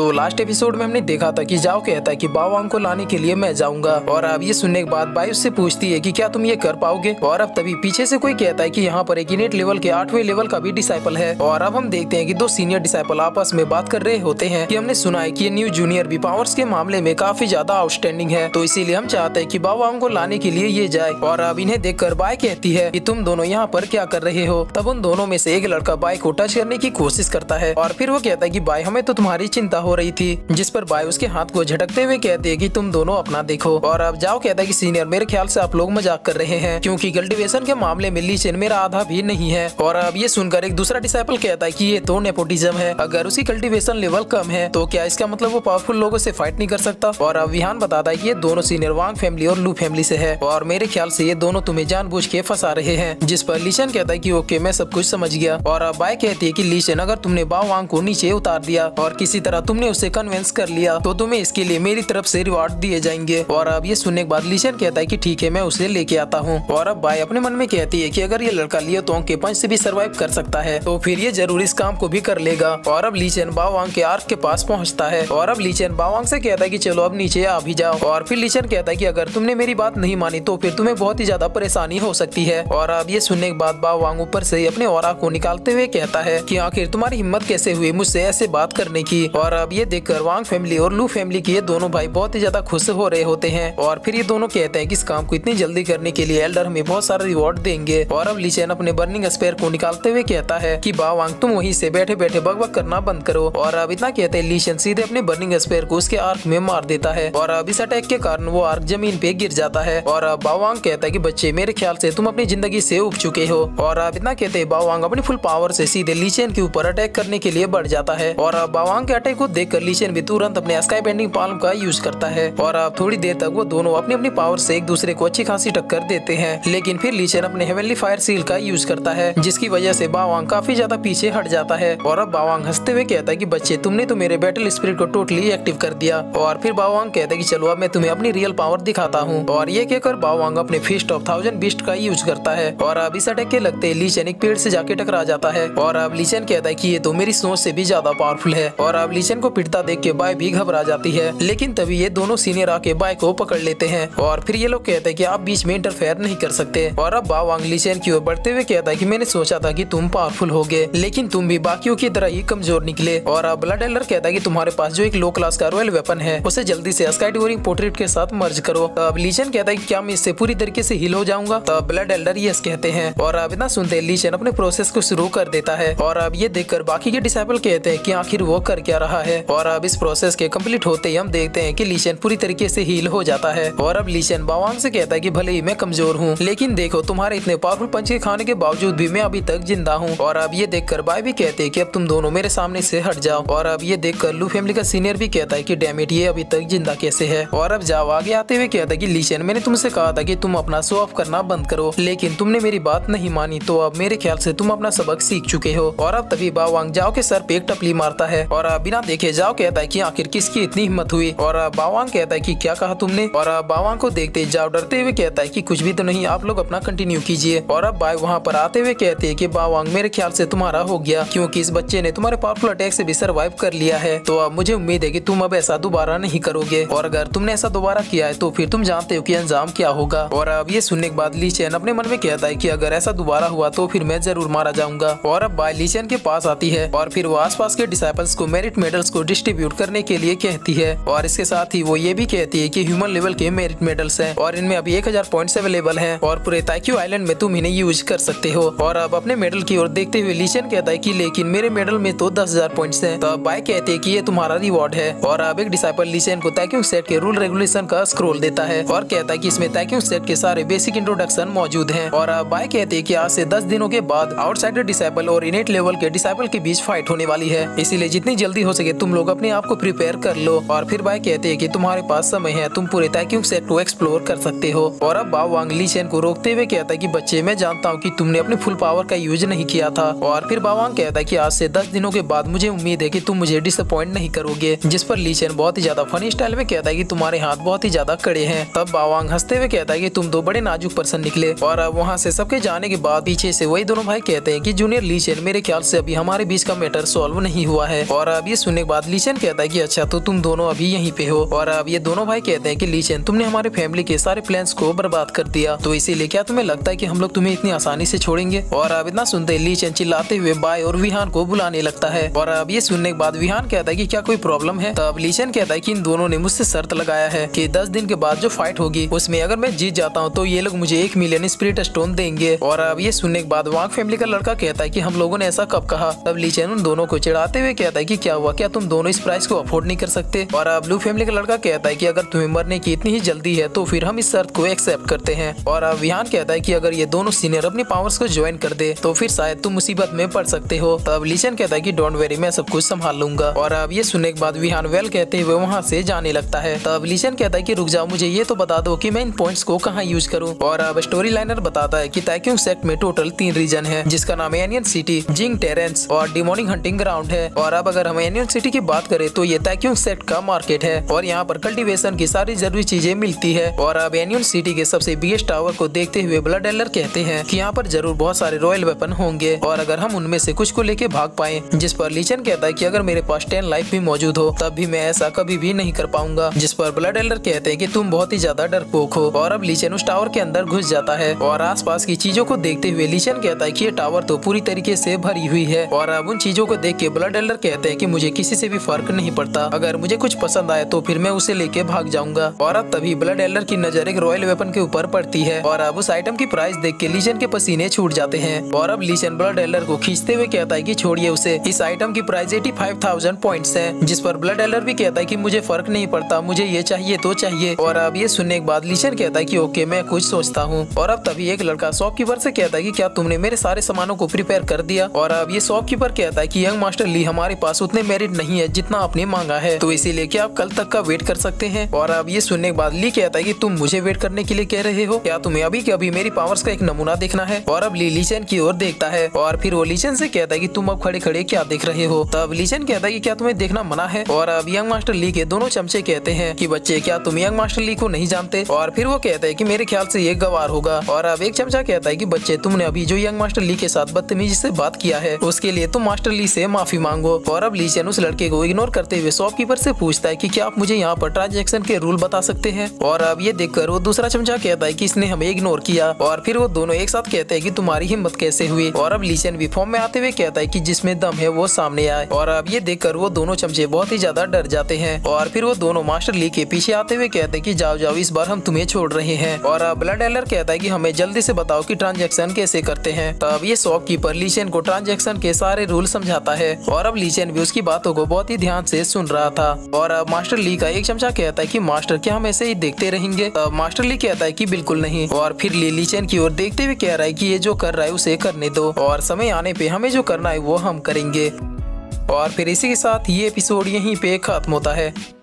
तो last episode में हमने देखा था कि जाओ कहता है कि बाओवांग को लाने के लिए मैं जाऊंगा, और अब ये सुनने के बाद बाई उससे पूछती है कि क्या तुम ये कर पाओगे। और अब तभी पीछे से कोई कहता है कि यहाँ पर एक इनेट लेवल के 8वें लेवल का भी डिसाइपल है। और अब हम देखते हैं कि दो सीनियर डिसाइपल आपस में बात कर रहे होते हैं कि हमने सुना है कि ये न्यू जूनियर भी पावर्स के मामले में काफी ज्यादा आउटस्टैंडिंग है, तो इसीलिए हम चाहते हैं कि बाओवांग को लाने के लिए ये जाए। और अब इन्हें देखकर बाई कहती है कि तुम दोनों यहाँ पर क्या कर रहे हो। तब उन दोनों में से एक लड़का बाई को टच करने की कोशिश करता है और फिर वो कहता है कि बाई हमें तो तुम्हारी चिंता हो रही थी, जिस पर बाई उसके हाथ को झटकते हुए कहती है कि तुम दोनों अपना देखो। और अब जाओ कहता है कि सीनियर मेरे ख्याल से आप लोग मजाक कर रहे हैं, क्योंकि कल्टीवेशन के मामले में ली चेन मेरा आधा भी नहीं है। और अब ये सुनकर एक दूसरा डिसाइपल कहता है कि ये तो नेपोटिज्म है, अगर उसकी कल्टीवेशन लेवल कम है तो क्या इसका मतलब वो पावरफुल लोगों से फाइट नहीं कर सकता। और अब विहान बताता है कि ये दोनों सीनियर वांग फैमिली और लू फैमिली से है, और मेरे ख्याल से ये दोनों तुम्हें जानबूझ के फंसा रहे हैं। जिस पर लीशन कहता है कि ओके मैं सब कुछ समझ गया। और अब बाई कहती है कि लीशन अगर तुमने बाओवांग को नीचे उतार दिया और किसी तरह तुमने उसे कन्विंस कर लिया तो तुम्हें इसके लिए मेरी तरफ से रिवार्ड दिए जाएंगे। और अब ये सुनने के बाद लीशन कहता है कि ठीक है मैं उसे लेके आता हूँ। और अब बाई अपने मन में कहती है कि अगर ये लड़का लियो तोंग के पंच से भी सर्वाइव कर सकता है तो फिर ये जरूर इस काम को भी कर लेगा। और अब लीशन बाओवांग के आर्क के पास पहुँचता है और अब लीशन बाओवांग से कहता है कि चलो अब नीचे आ भी जाओ। और फिर लीशन कहता है कि अगर तुमने मेरी बात नहीं मानी तो फिर तुम्हें बहुत ही ज्यादा परेशानी हो सकती है। और अब ये सुनने के बाद बाओवांग ऊपर से अपने ऑरा को निकालते हुए कहता है कि आखिर तुम्हारी हिम्मत कैसे हुई मुझसे ऐसे बात करने की। और अब ये देखकर वांग फैमिली और लू फैमिली की ये दोनों भाई बहुत ही ज्यादा खुश हो रहे होते हैं। और फिर ये दोनों कहते हैं कि इस काम को इतनी जल्दी करने के लिए एल्डर हमें बहुत सारा रिवॉर्ड देंगे। और अब लीशन अपने बर्निंग स्पेयर को निकालते हुए कहता है कि बाओवांग तुम वहीं से बैठे बैठे बकबक करना बंद करो। और अब इतना कहते हैं लीशन सीधे अपने बर्निंग स्पेयर को उसके आर्क में मार देता है और अब इस अटैक के कारण वो आर्क जमीन पे गिर जाता है। और अब बाओवांग कहता है कि बच्चे मेरे ख्याल से तुम अपनी जिंदगी से उब चुके हो। और अब इतना कहते हैं बाओवांग अपनी फुल पावर से सीधे लीशन के ऊपर अटैक करने के लिए बढ़ जाता है। और अब बाओवांग के अटैक को देखकर लीशन भी तुरंत अपने स्काई बेंडिंग पाल्म का यूज करता है। और अब थोड़ी देर तक वो दोनों अपनी अपनी पावर से एक दूसरे को अच्छी खासी टक्कर देते हैं, लेकिन फिर लीशन अपने हेवनली फायर सील का यूज करता है, जिसकी वजह से बाओवांग काफी ज्यादा पीछे हट जाता है। और अब बाओवांग हंसते हुए कहता है कि बच्चे तुमने तो मेरे बैटल स्पिरिट को टोटली एक्टिव कर दिया। और फिर बाओवांग कहता है कि चलो अब मैं तुम्हें अपनी रियल पावर दिखाता हूँ। और ये कहकर बाओवांग अपने फीस्ट ऑफ 1000 बीस्ट का यूज करता है। और अब इस अटैक के लगते लीशन एक पेड़ से जाके टकरा जाता है। और अब लीशन कहता है कि ये तो मेरी सोच से भी ज्यादा पावरफुल है। और अब लीशन को पिटता देख के बाई भी घबरा जाती है, लेकिन तभी ये दोनों सीनियर आके बाई को पकड़ लेते हैं। और फिर ये लोग कहते हैं कि आप बीच में इंटरफेयर नहीं कर सकते। और अब बाओवांग लीशन की ओर बढ़ते हुए कहता है कि मैंने सोचा था कि तुम पावरफुल होगे, लेकिन तुम भी बाकियों की तरह ही कमजोर निकले। और अब ब्लड एल्डर कहता है कि तुम्हारे पास जो एक लो क्लास का रॉयल वेपन है उसे जल्दी से स्काई डिवोरिंग पोर्ट्रेट के साथ मर्ज करो। अब लीशन कहता है कि क्या मैं इससे पूरी तरीके से हील हो जाऊंगा। तब ब्लड एल्डर यस कहते हैं। और अब इतना सुनते लीशन अपने प्रोसेस को शुरू कर देता है। और अब ये देखकर बाकी के डिसाइपल कहते हैं कि आखिर वो कर क्या रहा है। और अब इस प्रोसेस के कंप्लीट होते ही हम देखते हैं कि लीशन पूरी तरीके से हील हो जाता है। और अब लीशन बाओवांग से कहता है कि भले ही मैं कमजोर हूँ, लेकिन देखो तुम्हारे इतने पावरफुल पंच के खाने के बावजूद भी मैं अभी तक जिंदा हूँ। और अब ये देखकर बाई भी कहते हैं कि अब तुम दोनों मेरे सामने से हट जाओ। और अब ये देखकर लू फैमिली का सीनियर भी कहता है कि डैम इट, ये अभी तक जिंदा कैसे है। और अब जाओ आगे आते हुए कहता है कि लीशन मैंने तुमसे कहा था कि तुम अपना शो ऑफ करना बंद करो, लेकिन तुमने मेरी बात नहीं मानी, तो अब मेरे ख्याल से तुम अपना सबक सीख चुके हो। और अब तभी बाओवांग जाओ के सर पे एक टपली मारता है। और अब बिना देखे जाओ कहता है कि आखिर किसकी इतनी हिम्मत हुई। और अब बाओवांग कहता है कि क्या कहा तुमने। और अब बाओवांग को देखते जाओ डरते हुए कहता है कि कुछ भी तो नहीं, आप लोग अपना कंटिन्यू कीजिए। और अब बाई वहाँ पर आते हुए कहते हैं कि बाओवांग मेरे ख्याल से तुम्हारा हो गया, क्योंकि इस बच्चे ने तुम्हारे पावरफुल अटैक से भी सर्वाइव कर लिया है। तो अब मुझे उम्मीद है कि तुम अब ऐसा दोबारा नहीं करोगे, और अगर तुमने ऐसा दोबारा किया है तो फिर तुम जानते हो कि अंजाम क्या होगा। और अब ये सुनने के बाद लीशन अपने मन में कहता है कि अगर ऐसा दोबारा हुआ तो फिर मैं जरूर मारा जाऊंगा। और अब बाई लीशन के पास आती है और फिर वो आसपास के डिसाइपल्स को मेरिट मेडल्स को डिस्ट्रीब्यूट करने के लिए कहती है। और इसके साथ ही वो ये भी कहती है कि ह्यूमन लेवल के मेरिट मेडल्स हैं और इनमें अभी 1000 पॉइंट्स अवेलेबल हैं और पूरे ताइक्यू आइलैंड में तुम इन्हें यूज कर सकते हो। और अब अपने मेडल की ओर देखते हुए लीशन कहता है कि लेकिन मेरे मेडल में तो 10,000 पॉइंट्स हैं। तो अब बाई कहते हैं कि ये तुम्हारा रिवॉर्ड है। और अब एक डिसाइपल लीशन को ताइक्यू सेट के रूल रेगुलेशन का स्क्रॉल देता है और कहता है कि इसमें ताइक्यू सेट के सारे बेसिक इंट्रोडक्शन मौजूद हैं। और अब बाई कहते हैं कि आज से 10 दिनों के बाद आउटसाइडर डिसाइपल और इनेट लेवल के डिसाइपल के बीच फाइट होने वाली है, इसीलिए जितनी जल्दी हो सके तुम लोग अपने आप को प्रिपेयर कर लो। और फिर बाई कहते हैं कि तुम्हारे पास समय है, तुम पूरे ताइक्यू सेट को एक्सप्लोर कर सकते हो। और अब बाओवांग लीशन को रोकते हुए कहता है कि बच्चे मैं जानता हूँ कि तुमने अपनी फुल पावर का यूज नहीं किया था। और फिर बाओवांग कहता है कि आज से 10 दिनों के बाद मुझे उम्मीद है कि तुम मुझे डिसअपॉइंट नहीं करोगे, जिस पर लीशन बहुत ही ज्यादा फनी स्टाइल में कहता है कि तुम्हारे हाथ बहुत ही ज्यादा कड़े हैं। तब बाओवांग हंसते हुए कहता है कि तुम दो बड़े नाजुक पर्सन निकले। और अब वहाँ से सबके जाने के बाद पीछे से वही दोनों भाई कहते हैं कि जूनियर लीशन मेरे ख्याल से अभी हमारे बीच का मैटर सॉल्व नहीं हुआ है। और अब ये सुनने के बाद बाद ली चेन कहता है कि अच्छा तो तुम दोनों अभी यहीं पे हो। और अब ये दोनों भाई कहते हैं कि ली चेन तुमने हमारे फैमिली के सारे प्लान्स को बर्बाद कर दिया, तो इसीलिए क्या तुम्हें लगता है कि हम लोग तुम्हें इतनी आसानी से छोड़ेंगे। और अब इतना सुनते ली चेन चिल्लाते हुए बाय और विहान को बुलाने लगता है। और अब ये सुनने के बाद विहान कहता है कि क्या कोई प्रॉब्लम है। तब ली चेन कहता है कि इन दोनों ने मुझसे शर्त लगाया है कि 10 दिन के बाद जो फाइट होगी उसमें अगर मैं जीत जाता हूँ तो ये लोग मुझे 1 मिलियन स्पिरिट स्टोन देंगे। और अब ये सुनने के बाद वांग फैमिली का लड़का कहता है कि हम लोगों ने ऐसा कब कहा। तब ली चेन उन दोनों को चिढ़ाते हुए कहता है कि क्या हुआ, क्या तुम दोनों इस प्राइस को अफोर्ड नहीं कर सकते। और अब ब्लू फैमिली का लड़का कहता है कि अगर तुम्हें मरने की इतनी ही जल्दी है तो फिर हम इस शर्त को एक्सेप्ट करते हैं। और अब विहान कहता है कि अगर ये दोनों सीनियर अपनी पावर्स को ज्वाइन कर दे तो फिर शायद तुम मुसीबत में पड़ सकते हो। तब ली चेन कहता है कि डोंट वेरी, मैं सब कुछ संभाल लूंगा। और अब ये सुनने के बाद विहान वेल कहते हुए वहाँ से जाने लगता है। तब ली चेन कहता है कि रुक जाओ, मुझे ये तो बता दो कि मैं इन पॉइंट्स को कहाँ यूज करूँ। और अब स्टोरी लाइनर बताता है कि ताइक्यूंग सेक्ट में टोटल 3 रीजन है, जिसका नाम है एनियन सिटी, जिंग टेरेंस और डिमोनिक हंटिंग ग्राउंड है। और अब अगर हम एनियन सिटी की बात करें तो ये ताइक्यूंग सेक्ट का मार्केट है और यहाँ पर कल्टीवेशन की सारी जरूरी चीजें मिलती है। और अब एनियन सिटी के सबसे बिगेस्ट टावर को देखते हुए ब्लड एलर कहते हैं कि यहाँ पर जरूर बहुत सारे रॉयल वेपन होंगे और अगर हम उनमें से कुछ को लेके भाग पाए। जिस पर ली चेन कहता है कि अगर मेरे पास 10 लाइफ भी मौजूद हो तब भी मैं ऐसा कभी भी नहीं कर पाऊंगा। जिस पर ब्लड एलर कहते हैं कि तुम बहुत ही ज्यादा डरपोक हो। और अब ली चेन उस टावर के अंदर घुस जाता है और आसपास की चीजों को देखते हुए ली चेन कहता है कि ये टावर तो पूरी तरीके से भरी हुई है। और अब उन चीजों को देख के ब्लड एलर कहते हैं कि मुझे किसी से भी फर्क नहीं पड़ता, अगर मुझे कुछ पसंद आए तो फिर मैं उसे लेके भाग जाऊंगा। और अब तभी ब्लड एलर की नजर एक रॉयल वेपन के ऊपर पड़ती है और अब उस आइटम की प्राइस देख के ली चेन के पसीने छूट जाते हैं। और अब ली चेन ब्लड एलर को खींचते हुए कहता है कि छोड़िए उसे, इस आइटम की प्राइस 85,000 पॉइंट्स है। जिस पर ब्लड एलर भी कहता है कि मुझे फर्क नहीं पड़ता, मुझे ये चाहिए तो चाहिए। और अब ये सुनने के बाद ली चेन कहता है कि ओके मैं कुछ सोचता हूँ। और अब तभी एक लड़का शॉपकीपर से कहता है कि क्या तुमने मेरे सारे सामानों को प्रिपेयर कर दिया। और अब ये शॉपकीपर कहता है कि यंग मास्टर ली हमारे पास उतने मेरिट नहीं है जितना आपने मांगा है, तो इसीलिए क्या आप कल तक का वेट कर सकते हैं। और अब ये सुनने के बाद ली कहता है कि तुम मुझे वेट करने के लिए कह रहे हो, क्या तुम्हें अभी के अभी मेरी पावर्स का एक नमूना देखना है। और अब ली चेन की ओर देखता है और फिर वो ली चेन से कहता है कि तुम अब खड़े खड़े क्या देख रहे हो। तब ली चेन कहता है कि क्या तुम्हें देखना मना है। और अब यंग मास्टर ली के दोनों चमचे कहते हैं कि बच्चे क्या तुम यंग मास्टर ली को नहीं जानते। और फिर वो कहते हैं कि मेरे ख्याल से ये गवार होगा। और अब एक चमचा कहता है कि बच्चे तुमने अभी जो यंग मास्टर ली के साथ बदतमीजी से बात किया है उसके लिए तुम मास्टर ली से माफी मांगो। और अब ली चेन उस लड़के को इग्नोर करते हुए शॉपकीपर से पूछता है कि क्या आप मुझे यहाँ पर ट्रांजैक्शन के रूल बता सकते हैं। और अब ये देखकर वो दूसरा चमचा कहता है कि इसने हमें इग्नोर किया। और फिर वो दोनों एक साथ कहते हैं कि तुम्हारी हिम्मत कैसे हुई। और अब ली चेन भी फॉर्म में आते हुए कहता है कि जिसमें दम है वो सामने आए। और अब ये देखकर वो दोनों चमचे बहुत ही ज्यादा डर जाते हैं। और फिर वो दोनों मास्टर ली के पीछे आते हुए कहते हैं कि जाओ जाओ इस बार हम तुम्हें छोड़ रहे हैं। और अब ब्लड एलर कहता है कि हमें जल्दी से बताओ कि ट्रांजैक्शन कैसे करते हैं। तब ये शॉपकीपर ली चेन को ट्रांजैक्शन के सारे रूल समझाता है और अब ली चेन भी उसकी बातों को बहुत ही ध्यान से सुन रहा था। और अब मास्टर ली का एक चमचा कहता है कि मास्टर क्या हम ऐसे ही देखते रहेंगे। तब मास्टर ली कहता है कि बिल्कुल नहीं। और फिर ली चेन की ओर देखते हुए कह रहा है कि ये जो कर रहा है उसे करने दो और समय आने पे हमें जो करना है वो हम करेंगे। और फिर इसी के साथ ये एपिसोड यहीं पे खत्म होता है।